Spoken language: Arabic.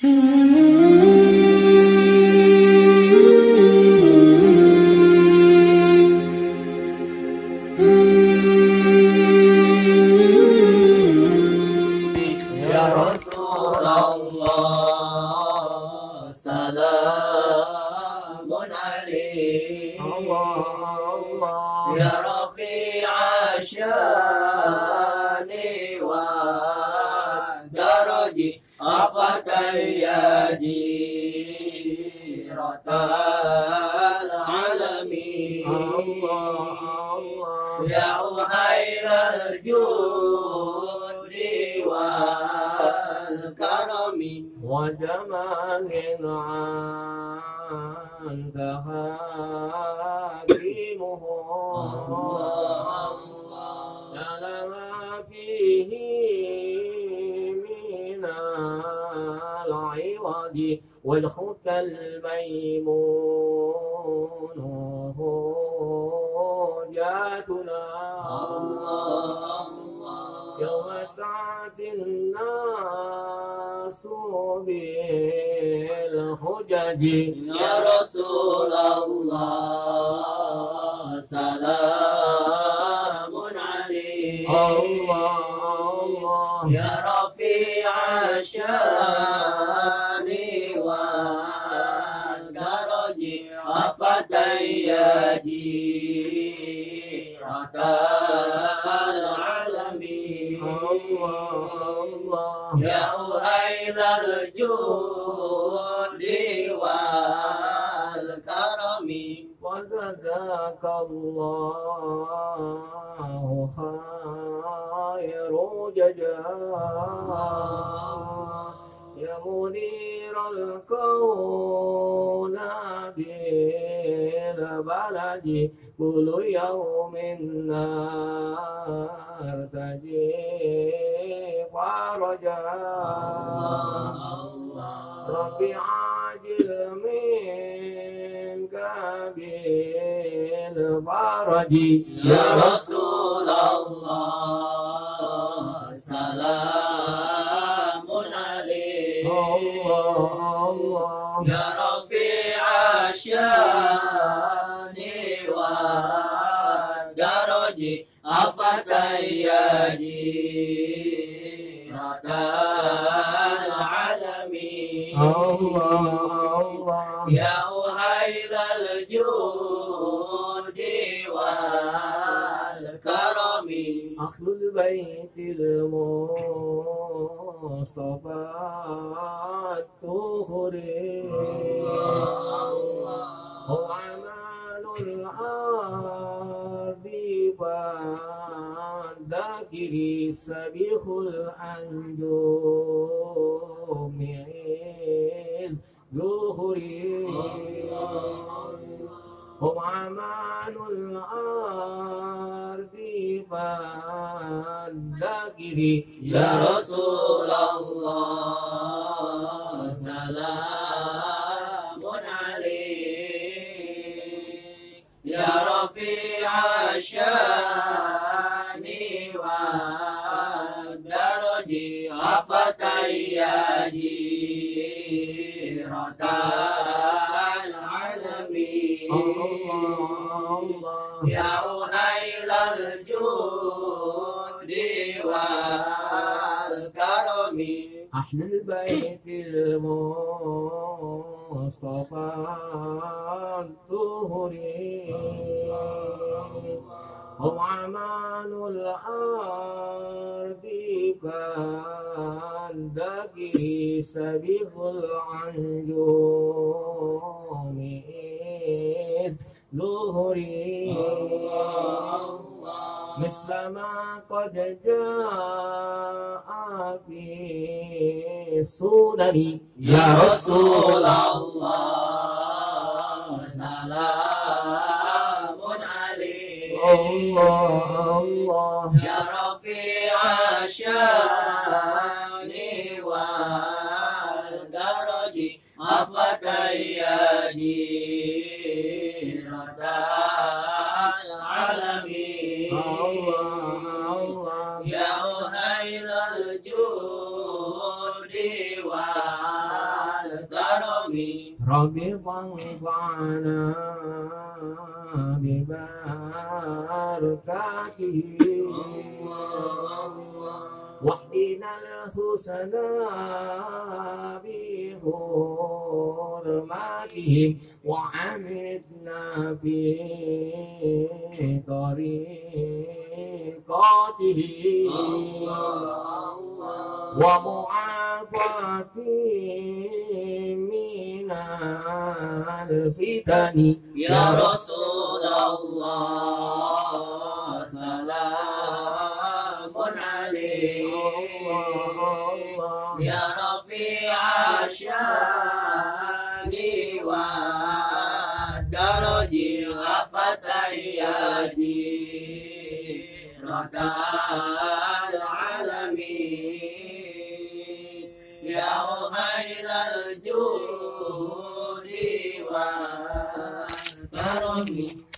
Ya Rasulullah, salamun alaik. Ya Rafi'a syani wa daraji afatayyaji ratal alamin. Ya uhailal judi wal karami wa jamalin antaha hakimuhu lama fihi minal iwadi wal khukal maymun hujatuna yawma ta'tin nasu bil hujaji. Ya Rasulullah, salamun alaik. Ya Rafi'a syani wa daraji afatayyaji ratal alamin. Ya uhailal judi wal karami wa jazakallahu khairu jazaa. Ya muniral kauna bil baladi kullu yawmin nartaji wa Rabbi ajil minka bil faraji. Ya Rasulullah, salamun alaik. Ya Rafi'a syani wa daraji afatayyaji ratal alamin. Ya uhailal judi wal karami ahlul baitil mustafa tukhri amanul ardi fadakiri sabihul anjumiz zuhuri amanul ardi fadakiri. Ya Rasulullah, salamun alaik. Ya Rafi'a syani wa daraji afatayyaji ratal alamin. Ya uhailal judi wal karami ahlul baitil mustafa tuhuri amanul ardi fandaki sabihul anjumiz zuhuri mislama qad jaa fi sunani. Ya Rasulullah, salamun alaik. Ya Rafi'a syani wa daraji afatayyaji ratal alamin. Ya uhailal judi wal رب وانفعنا ببركاته واهدنا الحسنى بحرماتهم وعمدنا في طريقاته ومعافاتهم من الفتن يا رسول الله سلام عليك يا رفيع الشان والدرج وفتياتي رضا العالمين يا خير الجود والكرم